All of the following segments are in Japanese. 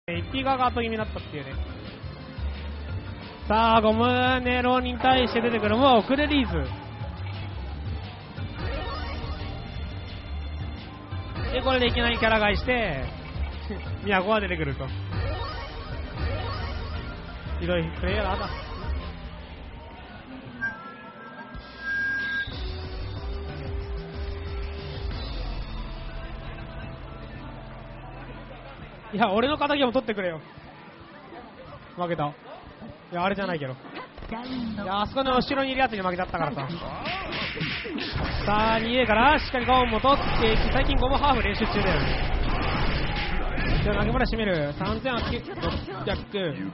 一匹が後気味になったっていうね。さあゴムネロに対して出てくるもうクレリーズで、これでいきなりキャラ返してミヤコが出てくると。ひどいプレイヤーだ。いや、俺の敵も取ってくれよ。負けた。いや、あれじゃないけど。いや、あそこの後ろにいるやつに負けちゃったからさ。さあ、2A からしっかりゴムも取っていき、最近ゴムハーフ練習中だよね。じゃあ、投げまで締める。3600。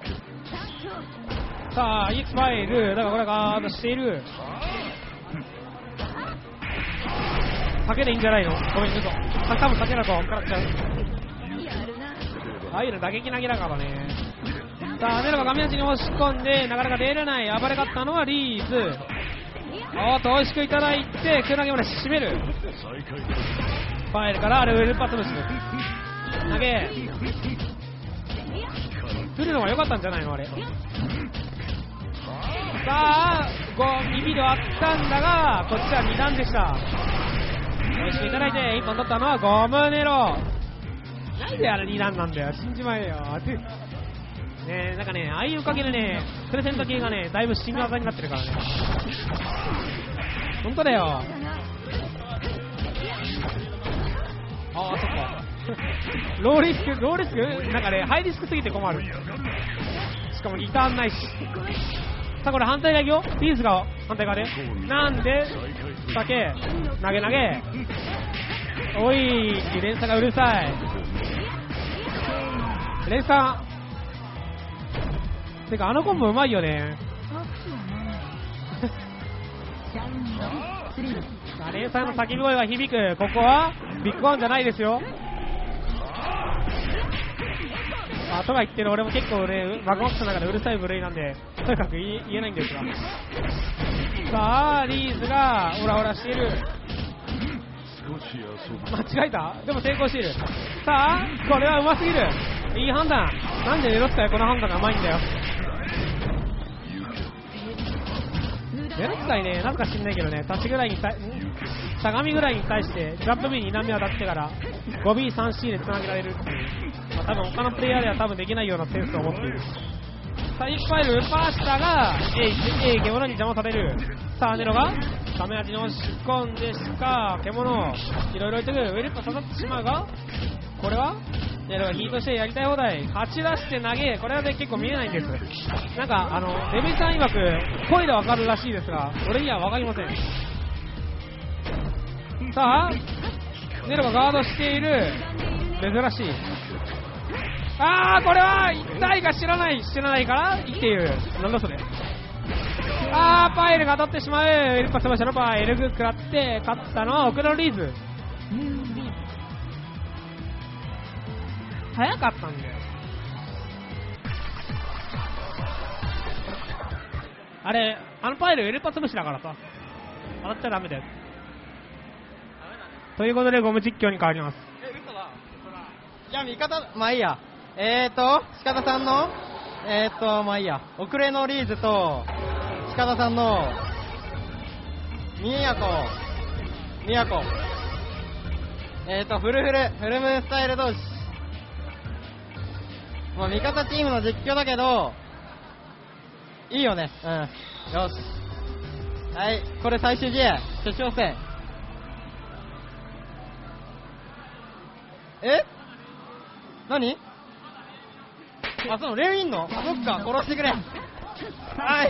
さあ、EX ファイル。だからこれガードしている。酒でいいんじゃないの？ごめん、嘘。多分酒だと食らっちゃう。ああいうの打撃投げだからね。さあ、ネロが画面内に押し込んで、なかなか出れない。暴れ勝ったのはリーズ。おっと、美味しくいただいて、空投げまで締める。ファイルからレベルパスムシ投げ。来るのが良かったんじゃないのあれ。さあ、2ビデオあったんだが、こっちは2段でした。美味しくいただいて、1本取ったのはゴムネロ。なんであれ2段なんだよ、死んじまえよ。ねえ、なんかね、ああいうおかげでね、プレゼント系がね、だいぶ新技になってるからね。ほんとだよ。ああ、そっか。ローリスクなんかね、ハイリスクすぎて困る。しかもリターンないし。さあ、これ反対側行くよ。ピースが反対側で。なんで、酒、投げ。おい、連鎖がうるさい。連鎖。てか、あのコンボうまいよね。さあ、連鎖の叫び声が響く。ここはビッグワンじゃないですよ。とか言ってる俺も結構ね、マグマックスの中でうるさい部類なんで、とにかく言えないんですが。さあ、リーズがオラオラしている。間違えた？でも成功している。さあ、これはうますぎる。いい判断。なんでネロスカイこの判断がうまいんだよ。ネロスカイね、なんか知んないけどね、立ちぐらいにしゃがみぐらいに対してジャンプ B に2段目当たってから 5B3C でつなげられるっていう、多分他のプレイヤーでは多分できないようなセンスを持っている。さあ、1ファイルパーしたが A 獣に邪魔される。さあ、ネロが画面端に押し込んでしか獣いろいろ置いてくる。ウェルト刺さってしまうが、これはネロがヒートしてやりたい放題、勝ち出して投げ。これはね、結構見えないんです。なんかレベルさん曰く声でわかるらしいですが、俺にはわかりません。さあ、ネロがガードしている。珍しい。これは痛いか知らないから生きている。なんだそれ。パイルが当たってしまう。エルパスマシャのパイルグ食らって勝ったのは奥のリーズ。早かったんだよ。あれ、パイルエルパス虫だからさ、当たっちゃダメだよ。ということでゴム実況に変わります。 嘘だ。いや、味方、まあいいや。鹿田さんのまあいいや、遅れのリーズと鹿田さんのみやこフルムーンスタイル同士。まあ味方チームの実況だけどいいよね。うん、よし。はい、これ最終試合決勝戦。何？レインのそっか、殺してくれ。はい。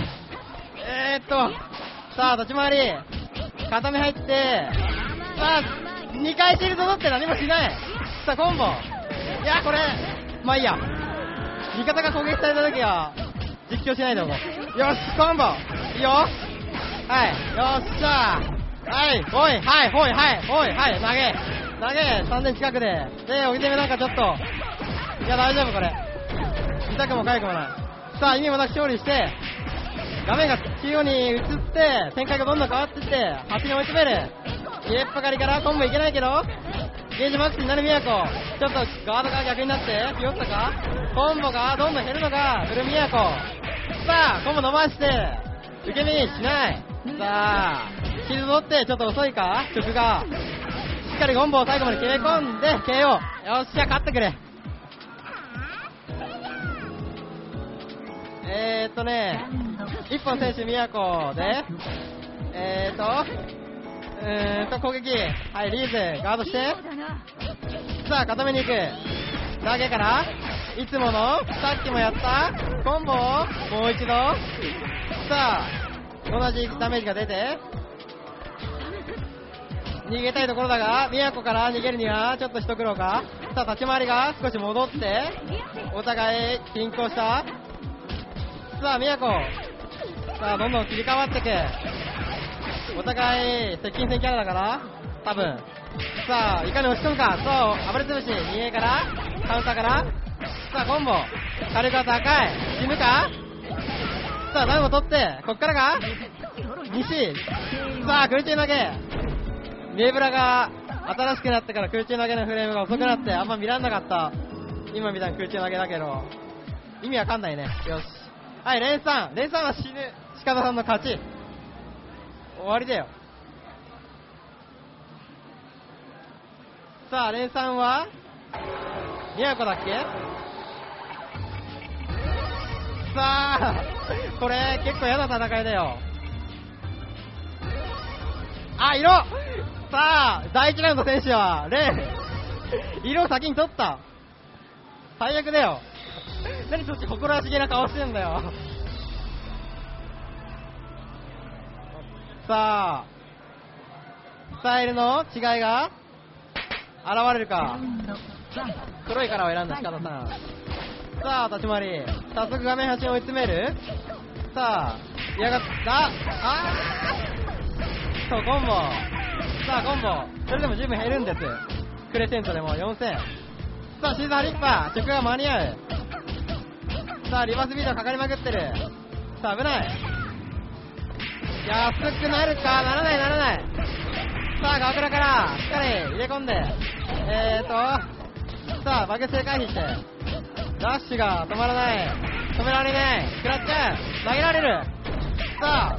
さあ、立ち回り固め入って、さあ2回シールド取って何もしない。さあコンボ。いや、これまあいいや。味方が攻撃された時は実況しないでおこう。よし、コンボいいよ。はい、よっしゃー。はい、おい、はい、ほい、はい、おい、はい、投げ3点近くで置いてみ。なんかちょっと、いや大丈夫、これ痛くも痒くもない。さあ、意味もなく勝利して、画面が中央に移って展開がどんどん変わっていって端に追い詰める。入れっぱかりからコンボいけないけど、 ゲージマックスになる宮古。ちょっとガードが逆になってひよったか。コンボがどんどん減るのがブルー宮古。さあコンボ伸ばして受け身しない。さあシールド取ってちょっと遅いか曲が。しっかりコンボを最後まで決め込んで KO。 よっしゃ勝ってくれ。一本選手宮古で攻撃。はい、リーズガードして。さあ固めに行く。投げからいつものさっきもやったコンボをもう一度。さあ同じダメージが出て逃げたいところだが、宮古から逃げるにはちょっと一苦労か。さあ立ち回りが少し戻ってお互い均衡した。さあ宮古、さあどんどん切り替わってく。お互い接近戦キャラだから多分。さあいかに押し込むか。そう暴れつぶし逃げからカウンターから。さあコンボ火力が高い。死ぬか。さあダウンを取ってこっからが西。さあ空中投げ。ネーブラが新しくなってから空中投げのフレームが遅くなってあんま見らんなかった。今みたいな空中投げだけど意味わかんないね。よし、はい、連3は死ぬ。鹿田さんの勝ち。終わりだよ。さあ連3は宮古だっけ。さあこれ結構嫌な戦いだよ。あ、色。さあ第1ラウンド選手はレン色を先に取った。最悪だよ。何そっち誇らしげな顔してんだよ。さあスタイルの違いが現れるか。黒いカラーを選んだ鹿田さん。さあ立ち回り早速画面端に追い詰める。さあ嫌がった。そうコンボ。さあコンボそれでも十分減るんです。クレセントでも4000。さあシーザーリッパー直が間に合う。さあリバースビートかかりまくってる。さあ危ない。安くなるか。ならない。さあガークラからしっかり入れ込んでさあバケツで回避してダッシュが止まらない。止められない。食らっちゃう。投げられる。さ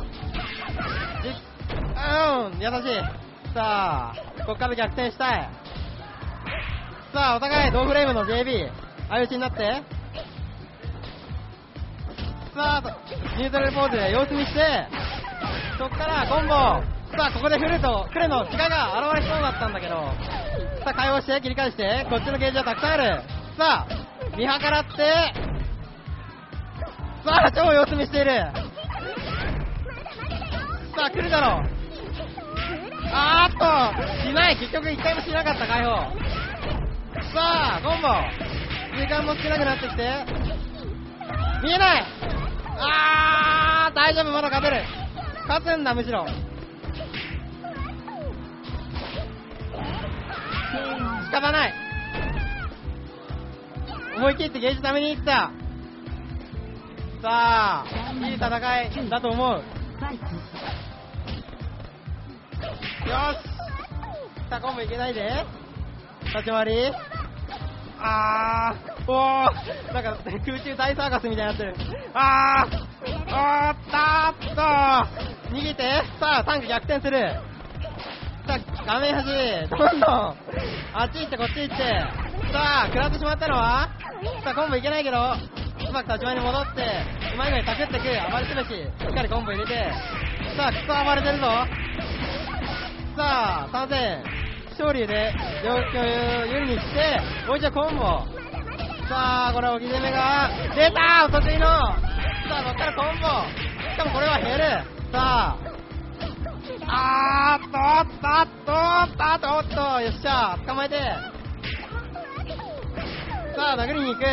あ優しい。さあここから逆転したい。さあお互い同フレームの JB 相打ちになって。さあニュートラルポーズで様子見して、そっからコンボ。さあここでフルとクレの違いが現れそうだったんだけど、さあ解放して切り返してこっちのゲージはたくさんある。さあ見計らって、さあ超様子見している。さあ来るだろう。しない。結局1回もしなかった解放。さあコンボ時間も少なくなってきて見えない。大丈夫、まだ勝てる。勝つんだむしろ。仕方ない。思い切ってゲージためにいった。さあいい戦いだと思う。よし。さあコンボいけないで。立ち回り。なんか空中大サーカスみたいになってる。逃げて。さあタンク逆転する。さあ画面端どんどんあっち行ってこっち行って。さあ食らってしまったのは。さあコンボいけないけどうまく立ち回りに戻ってうまい具合にパクってく。暴れつぶししっかりコンボ入れて。さあクソ暴れてるぞ。さあ参戦勝利で状況を有利にしてもう一度コンボ。さあこれ置き攻めが出た。途中の。さあこっからコンボ。しかもこれは減る。さあよっしゃ捕まえて。さあ殴りに行く。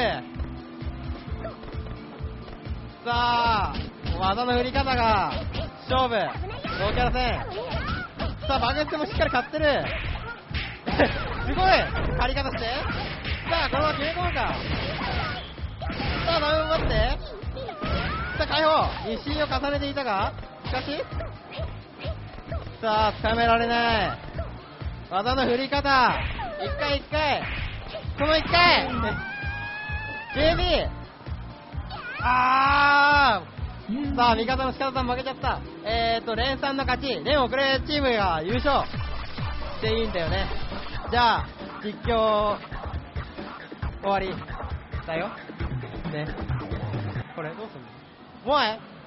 さあ技の振り方が勝負。同キャラ戦。さあバグってもしっかり勝ってる。すごい借り方して。さあこのまま決め込むか。さあダウン待って。さあ解放。日清を重ねていたがしかしさあ掴められない。技の振り方一回この一回JB さあ味方の鹿田さん負けちゃった。連さんの勝ち、連遅れチームが優勝していいんだよね。じゃあ実況終わりだよね。これどうすんの？もう